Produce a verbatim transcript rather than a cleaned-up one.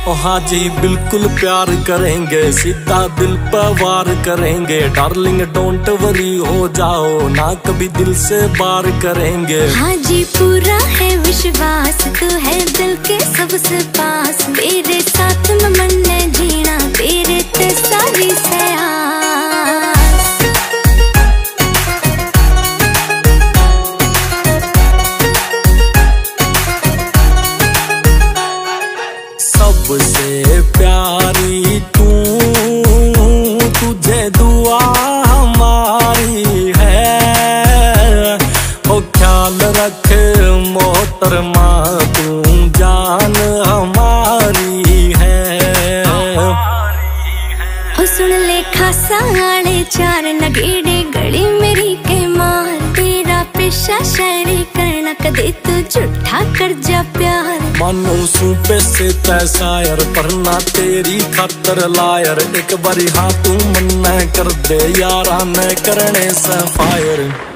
ओ हाँ जी बिल्कुल प्यार करेंगे, सीधा दिल पर वार करेंगे। डार्लिंग डोंट वरी हो जाओ ना, कभी दिल से बार करेंगे। हाँ जी पूरा है विश्वास, तू है दिल के सबसे पास। मेरे साथ में मन जीना, तेरे ते सारी सबसे प्यारी तू, तुझे दुआ हमारी है। ओ ख्याल रख मोहतरमा, तू जान हमारी है। ओ सुन ले खासा आले चार नगेड़े गली मेरी के मार। तेरा पेशा शायरी करना, कदे तू झूठा कर जा प्यार। मानो सूपे से तैसायर, पर ना तेरी खातर लायर। एक बारी हाँ तू मन कर दे यारा, न करने से फायर।